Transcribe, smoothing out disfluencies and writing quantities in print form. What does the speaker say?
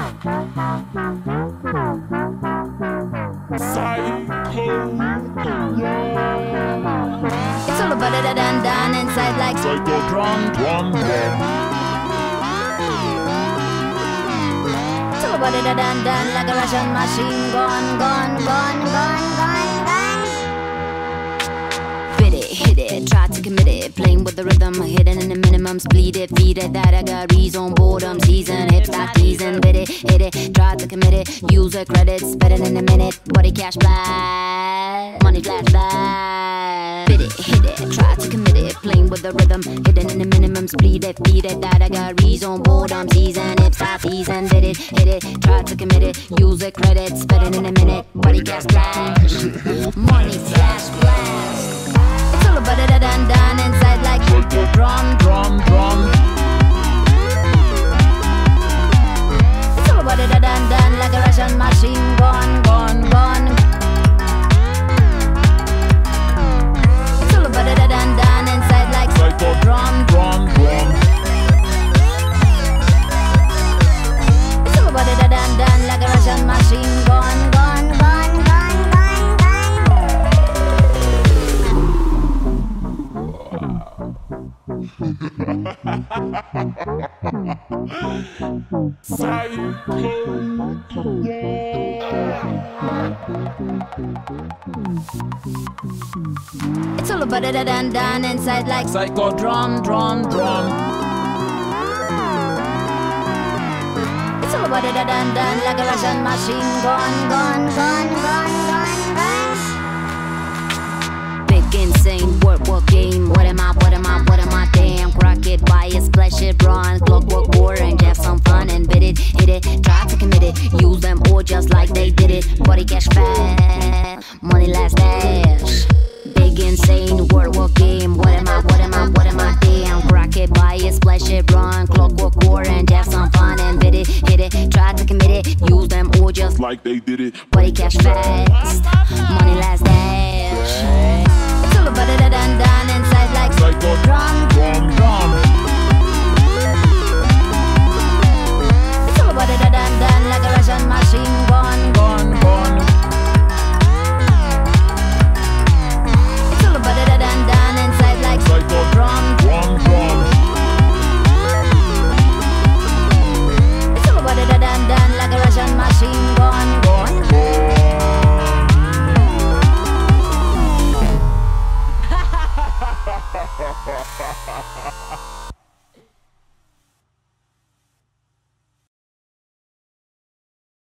It's all about it and done inside like Psycho drum, drum, drum. It's all about it and done like a Russian machine gun, gun, gun, gun, gun, gun. Fit it, hit it, try to commit it. Playing with the rhythm, hidden in the minimums. Bleed it, feed it, that I got reason. Boredom, season, hip stop teasing. Bit it, hit it, try to commit it. User credits, better than a minute. Body cash fly, money flash fly. Fit it, hit it, try to commit it. Playing with the rhythm, hidden in the minimums. Bleed it, feed it, that I got reason. Boredom, season, hip stop teasing. Bit it, hit it, try to commit it. User credits, better than a minute. Body cash flash, money flash blast. It's all about it and done inside like drum, drum, drum. It's all about it and done like a Russian machine gun, gun, gun. It's all about it and done inside like drum, drum, drum. It's all about it and done like a Russian machine gun, gun, gun, gun, gun, gun. It's all about it and done inside like Psycho drum, drum, drum. It's all about it and done like a Russian machine gun, gun, gun, gun, gun, gun. Big insane work game. What am I, what am I, what am I? Damn, Crockett, bias, splash it, bronze, clockwork, orange, have some fun and bit it, hit it, try to commit it, use them all just like they did it. Body cash fast, money last dash. Big insane work game. What am I, what am I, what am I? Damn, Crockett, bias, splash it, bronze, clockwork, orange, have some fun and bit it, hit it, try to commit it, use them all just Like they did it. body cash fast, money last dash. It's all about it and done inside like Psycho drum, drum, drum.